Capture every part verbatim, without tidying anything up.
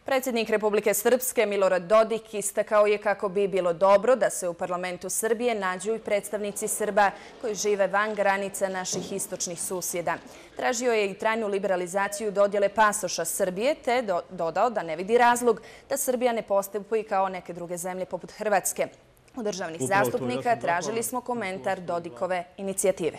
Predsjednik Republike Srpske Milorad Dodik istakao je kako bi bilo dobro da se u parlamentu Srbije nađu i predstavnici Srba koji žive van granica naših istočnih susjeda. Tražio je i trajnu liberalizaciju dodjele pasoša Srbije te dodao da ne vidi razlog da Srbija ne postupi kao neke druge zemlje poput Hrvatske. Od državnih zastupnika tražili smo komentar Dodikove inicijative.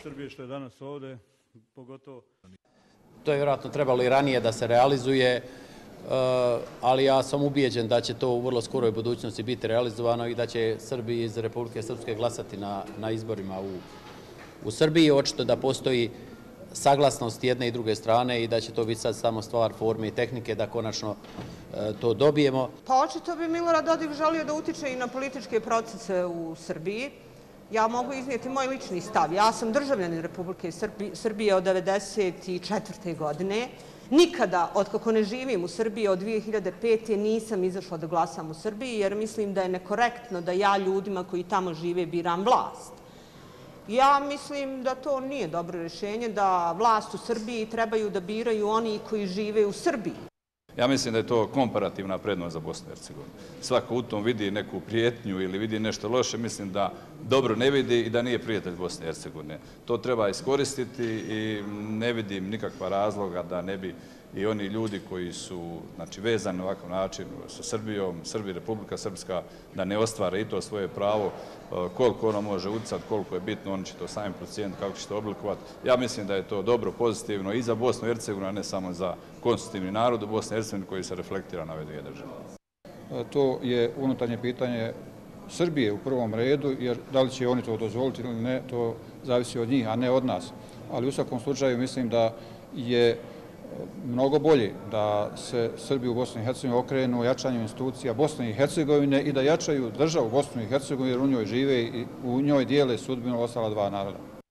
To je vjerojatno trebalo i ranije da se realizuje, ali ja sam ubijeđen da će to u vrlo skoroj budućnosti biti realizovano i da će Srbi iz Republike Srpske glasati na, na izborima u, u Srbiji. Očito da postoji saglasnost jedne i druge strane i da će to biti sad samo stvar forme i tehnike da konačno e, to dobijemo. Pa očito bi Milorad Dodik želio da utiče i na političke procese u Srbiji. Ja mogu iznijeti moj lični stav. Ja sam državljanin Republike Srbije od devedeset četvrte. godine. Nikada, otkako ne živim u Srbiji od dvije hiljade pete. nisam izašla da glasam u Srbiji, jer mislim da je nekorektno da ja ljudima koji tamo žive biram vlast. Ja mislim da to nije dobro rješenje, da vlast u Srbiji trebaju da biraju oni koji žive u Srbiji. Ja mislim da je to komparativna prednost za Bosnu i Hercegovinu. Svako u tom vidi neku prijetnju ili vidi nešto loše, mislim da dobro ne vidi i da nije prijatelj Bosne i Hercegovine. To treba iskoristiti i ne vidim nikakva razloga da ne bi i oni ljudi koji su znači, vezani na ovakav način sa Srbijom, Srbi, Republika Srpska, da ne ostvare i to svoje pravo, koliko ono može utjecati, koliko je bitno, oni će to sami procijeniti, kako će to oblikovati. Ja mislim da je to dobro, pozitivno i za Bosnu i Hercegovinu, a ne samo za konstitutivni narod u Bosni i Hercegovini koji se reflektira na ove dvije države. To je unutarnje pitanje Srbije u prvom redu, jer da li će oni to dozvoliti ili ne, to zavisi od njih, a ne od nas. Ali u svakom slučaju mislim da je mnogo bolje da se Srbi u Bosni i Hercegovini okrenu jačanju institucija Bosne i Hercegovine i da jačaju državu Bosnu i Hercegovinu jer u njoj žive i u njoj dijele sudbinu ostala dva naroda.